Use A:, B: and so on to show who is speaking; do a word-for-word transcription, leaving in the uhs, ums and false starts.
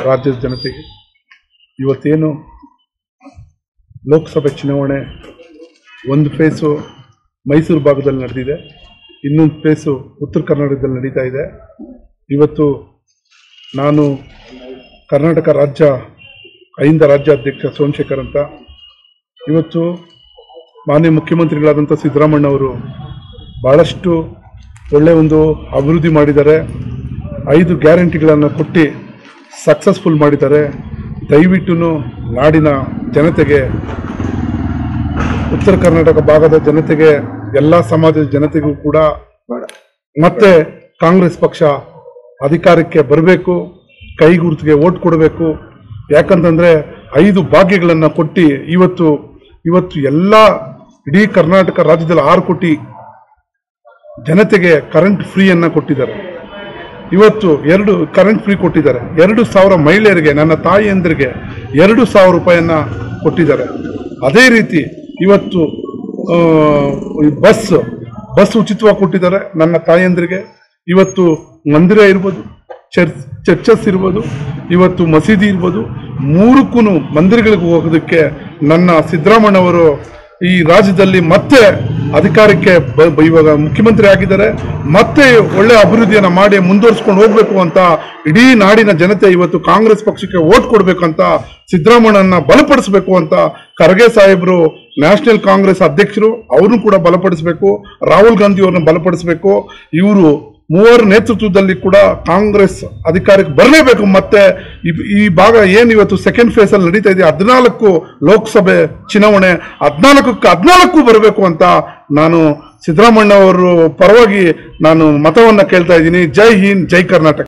A: ರಾಜ್ಯದ ಜನತೆಗೆ ಇವತ್ತೇನು ಲೋಕಸಭೆ ಚುನಾವಣೆ ಒಂದು ಫೇಸು ಮೈಸೂರು ಭಾಗದಲ್ಲಿ ನಡೆದಿದೆ, ಇನ್ನೊಂದು ಫೇಸು ಉತ್ತರ ಕರ್ನಾಟಕದಲ್ಲಿ ನಡೀತಾ ಇದೆ. ಇವತ್ತು ನಾನು ಕರ್ನಾಟಕ ರಾಜ್ಯ ಐಂದ ರಾಜ್ಯಾಧ್ಯಕ್ಷ ಸೋಮಶೇಖರ್ ಅಂತ. ಇವತ್ತು ಮಾನ್ಯ ಮುಖ್ಯಮಂತ್ರಿಗಳಾದಂಥ ಸಿದ್ದರಾಮಣ್ಣ ಅವರು ಭಾಳಷ್ಟು ಒಳ್ಳೆಯ ಒಂದು ಅಭಿವೃದ್ಧಿ ಮಾಡಿದ್ದಾರೆ, ಐದು ಗ್ಯಾರಂಟಿಗಳನ್ನು ಕೊಟ್ಟು ಸಕ್ಸಸ್ಫುಲ್ ಮಾಡಿದ್ದಾರೆ. ದಯವಿಟ್ಟು ನಾಡಿನ ಜನತೆಗೆ, ಉತ್ತರ ಕರ್ನಾಟಕ ಭಾಗದ ಜನತೆಗೆ, ಎಲ್ಲ ಸಮಾಜದ ಜನತೆಗೂ ಕೂಡ ಮತ್ತೆ ಕಾಂಗ್ರೆಸ್ ಪಕ್ಷ ಅಧಿಕಾರಕ್ಕೆ ಬರಬೇಕು, ಕೈ ಗುರುತಿಗೆ ಓಟ್ ಕೊಡಬೇಕು. ಯಾಕಂತಂದ್ರೆ ಐದು ಭಾಗ್ಯಗಳನ್ನು ಕೊಟ್ಟು ಇವತ್ತು ಇವತ್ತು ಎಲ್ಲ ಇಡೀ ಕರ್ನಾಟಕ ರಾಜ್ಯದಲ್ಲಿ ಆರು ಕೋಟಿ ಜನತೆಗೆ ಕರೆಂಟ್ ಫ್ರೀಯನ್ನು ಕೊಟ್ಟಿದ್ದಾರೆ. ಇವತ್ತು ಎರಡು ಕರೆಂಟ್ ಫ್ರೀ ಕೊಟ್ಟಿದ್ದಾರೆ. ಎರಡು ಸಾವಿರ ಮಹಿಳೆಯರಿಗೆ, ನನ್ನ ತಾಯಿಯಂದ್ರಿಗೆ ಎರಡು ಸಾವಿರ ರೂಪಾಯಿಯನ್ನ ಕೊಟ್ಟಿದ್ದಾರೆ. ಅದೇ ರೀತಿ ಇವತ್ತು ಬಸ್ ಬಸ್ ಉಚಿತವಾಗಿ ಕೊಟ್ಟಿದ್ದಾರೆ ನನ್ನ ತಾಯಿಯಂದ್ರಿಗೆ. ಇವತ್ತು ಮಂದಿರ ಇರ್ಬೋದು, ಚರ್ಚ್ ಚರ್ಚಸ್ ಇರ್ಬೋದು, ಇವತ್ತು ಮಸೀದಿ ಇರ್ಬೋದು, ಮೂರಕ್ಕೂ ಮಂದಿರಗಳಿಗೆ ಹೋಗೋದಕ್ಕೆ ನನ್ನ ಸಿದ್ದರಾಮಣ್ಣವರು ಈ ರಾಜ್ಯದಲ್ಲಿ ಮತ್ತೆ ಅಧಿಕಾರಕ್ಕೆ ಇವಾಗ ಮುಖ್ಯಮಂತ್ರಿ ಆಗಿದ್ದಾರೆ. ಮತ್ತೆ ಒಳ್ಳೆ ಅಭಿವೃದ್ಧಿಯನ್ನು ಮಾಡಿ ಮುಂದುವರಿಸ್ಕೊಂಡು ಹೋಗ್ಬೇಕು ಅಂತ ಇಡೀ ನಾಡಿನ ಜನತೆ ಇವತ್ತು ಕಾಂಗ್ರೆಸ್ ಪಕ್ಷಕ್ಕೆ ಓಟ್ ಕೊಡಬೇಕಂತ, ಸಿದ್ದರಾಮಣ್ಣನ ಬಲಪಡಿಸಬೇಕು ಅಂತ ಖರ್ಗೆ ಸಾಹೇಬರು ನ್ಯಾಷನಲ್ ಕಾಂಗ್ರೆಸ್ ಅಧ್ಯಕ್ಷರು, ಅವ್ರನ್ನೂ ಕೂಡ ಬಲಪಡಿಸಬೇಕು, ರಾಹುಲ್ ಗಾಂಧಿ ಅವ್ರನ್ನ ಬಲಪಡಿಸಬೇಕು. ಇವರು ಮೂವರ ನೇತೃತ್ವದಲ್ಲಿ ಕೂಡ ಕಾಂಗ್ರೆಸ್ ಅಧಿಕಾರಕ್ಕೆ ಬರಲೇಬೇಕು. ಮತ್ತೆ ಈ ಭಾಗ ಏನು ಇವತ್ತು ಸೆಕೆಂಡ್ ಫೇಸ್ ಅಲ್ಲಿ ನಡೀತಾ ಇದೆ, ಹದಿನಾಲ್ಕು ಲೋಕಸಭೆ ಚುನಾವಣೆ, ಹದಿನಾಲ್ಕಕ್ಕೆ ಹದಿನಾಲ್ಕು ಬರಬೇಕು ಅಂತ ನಾನು ಸಿದ್ದರಾಮಣ್ಣ ಅವರು ಪರವಾಗಿ ನಾನು ಮತವನ್ನ ಕೇಳ್ತಾ ಇದ್ದೀನಿ. ಜೈ ಹಿಂದ್, ಜೈ ಕರ್ನಾಟಕ.